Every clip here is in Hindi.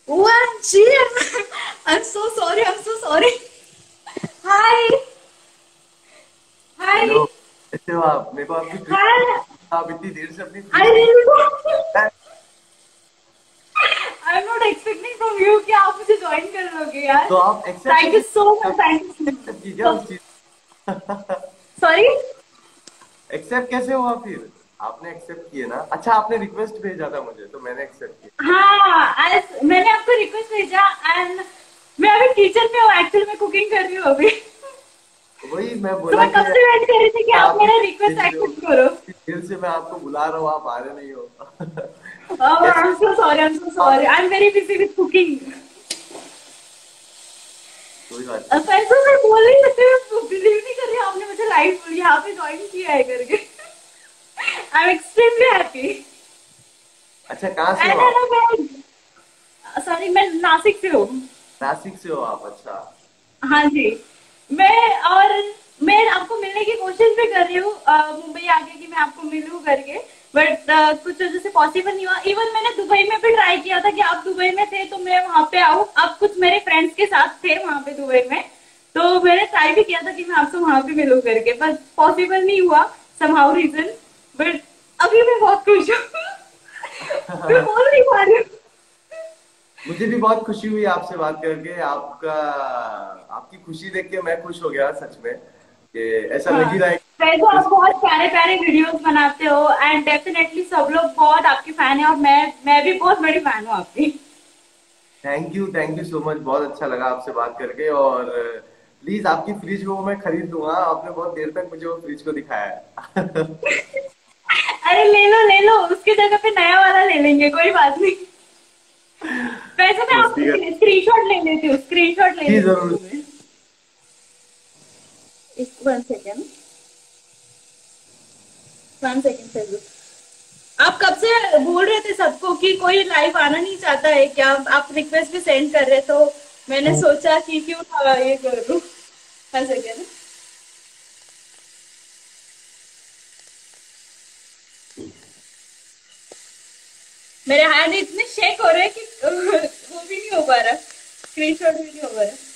OMG, I'm so sorry. I'm so sorry. Hi. Hello. Hi. कैसे हो आप? मेरे को आपकी फ्रीज Hi. आप इतनी देर से अपनी I फ्रीज की really don't. I'm not expecting from you कि आप मुझे ज्वाइन कर लोगे यार. तो आप एक्सेप्ट Thank you कैसे so much. Thank you so accept की क्या much. उस चीज? Sorry. एक्सेप्ट कैसे हुआ फिर? आपने एक्सेप्ट किए ना? अच्छा, आपने रिक्वेस्ट भेजा था मुझे तो मैंने एक्सेप्ट किया। हाँ, मैंने आपको रिक्वेस्ट भेजा एंड मैं अभी किचन में हूँ. एक्चुअली मैं कुकिंग कर रही हूँ अभी. वही मैं तो बोला मैं कि कब से वेट कर रही थी कि आप आप मेरा इतनी रिक्वेस्ट बिजी हो, एक्सेप्ट करो. इतनी देर से मैं आपको बुला रहा हूँ, आप आ रहे नहीं हो। Oh, कैसे I'm so sorry. I'm so आप? sorry. I'm very busy with cooking. कोई बात नहीं। पैसों में बोल नहीं सकते. मैं बिलीव नहीं कर रही आपने मुझे लाइव यहाँ पे ज्वाइन किया है करके. I am extremely happy. अच्छा, कहाँ से हो एंड आप? मैं सॉरी, मैं नासिक से हूँ. नासिक से हो आप? अच्छा। हाँ जी. मैं और मैं आपको मिलने की कोशिश भी कर रही हूँ मुंबई आके कि मैं आपको मिलूं करके. बट कुछ वजह से पॉसिबल नहीं हुआ. इवन मैंने दुबई में भी ट्राई किया था कि आप दुबई में थे तो मैं वहां पे आऊँ. आप कुछ मेरे फ्रेंड्स के साथ थे वहां पे दुबई में. तो मैंने ट्राई भी किया था कि मैं आपसे वहां पे मिलूं करके, बट पॉसिबल नहीं हुआ समहाउ रीजन. बट अभी मैं बहुत खुश हूँ. मैं बोल नहीं पा रही हूँ. मुझे भी बहुत खुशी हुई आपसे बात करके। आपका आपकी खुशी देख के मैं खुश हो गया सच में, कि ऐसा लग हाँ, ही रहा है वैसे कि आप बहुत प्यारे प्यारे वीडियोस बनाते हो एंड डेफिनेटली सब लोग बहुत आपकी फैन है और मैं भी बहुत बड़ी फैन हूँ आपकी. Thank you so much. बहुत अच्छा लगा आपसे बात करके। और प्लीज आपकी फ्रिज को मैं खरीद लूंगा। आपने बहुत देर तक मुझे वो फ्रिज को दिखाया है। अरे ले लो उसकी जगह पे नया वाला ले लेंगे, कोई बात नहीं. वैसे मैं दोस्ती आपको कर। स्क्रीनशॉट ले लेती हूँ. स्क्रीनशॉट ले जी लेती जरूर। हूँ मैं. One second. One second Facebook. आप कब से बोल रहे थे सबको कि कोई लाइव आना नहीं चाहता है क्या? आप रिक्वेस्ट भी सेंड कर रहे तो मैंने सोचा कि क्यों ना ये कर लूं. One second. मेरे हैंड इतने शेक हो रहे हैं कि वो भी नहीं हो पा रहा. स्क्रीनशॉट भी नहीं हो पा रहा.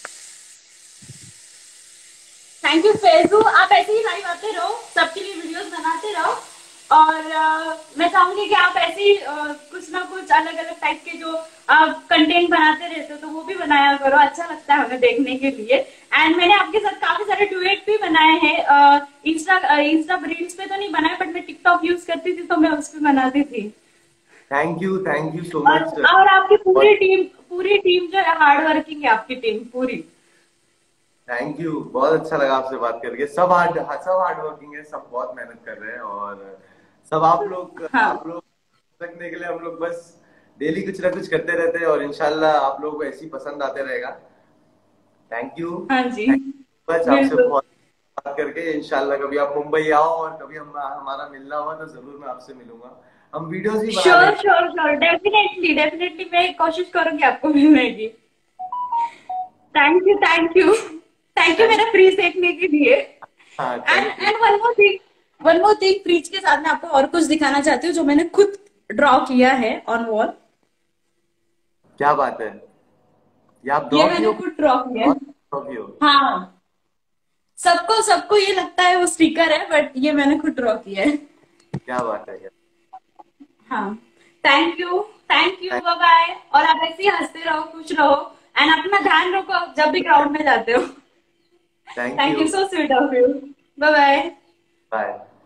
Thank you Faizu. आप ऐसे ही लाइव आते रहो, सबके लिए वीडियोस बनाते रहो. और मैं चाहूंगी कि आप ऐसे ही कुछ ना कुछ अलग अलग टाइप के जो आप कंटेंट बनाते रहते हो तो वो भी बनाया करो. अच्छा लगता है हमें देखने के लिए. एंड मैंने आपके साथ काफी सारे डुएट भी बनाए हैं. इंस्टा रील्स पे तो नहीं बनाए, बट मैं टिकटॉक यूज करती थी तो मैं उस पे बनाती थी. थैंक यू सो और मच। और आपकी बहुत पूरी टीम जो है हार्ड वर्किंग है, आपकी टीम पूरी. Thank you. बहुत अच्छा लगा आपसे बात करके। सब हार्ड वर्किंग है, सब बहुत मेहनत कर रहे हैं। और सब हाँ. आप लोग रखने के लिए हम लोग बस डेली कुछ ना कुछ करते रहते हैं। और इंशाल्लाह आप लोगों को ऐसी पसंद आते रहेगा। Thank you. हाँ जी. Thank you much. आपसे बिल्कुल. बहुत बात करके। इंशाल्लाह कभी आप मुंबई आओ और कभी हमारा मिलना हुआ तो जरूर मैं आपसे मिलूंगा। हम वीडियोस भी बना श्योर लेंगे। Sure sure. डेफिनेटली डेफिनेटली मैं कोशिश करूंगी आपको मिलने की. Thank you thank you. Thank you thank मेरा फ्रीज देखने के लिए. हाँ, and thank you. And one more thing फ्रीज के साथ मैं आपको और कुछ दिखाना चाहती हूँ जो मैंने खुद ड्रॉ किया है ऑन वॉल. क्या बात है? ये आप ये ड्रॉ की मैंने हो? खुद ड्रॉ किया है. बहुत ड्रॉ की हो। हाँ. सबको सबको ये लगता है वो स्टिकर है, बट ये मैंने खुद ड्रॉ किया है. क्या बात है? हाँ. Thank you bye bye. और आप ऐसे ही हंसते रहो, खुश रहो. एंड अपना ध्यान रखो जब भी ग्राउंड में जाते हो. Thank thank you. You. So sweet of you. Bye bye. Bye.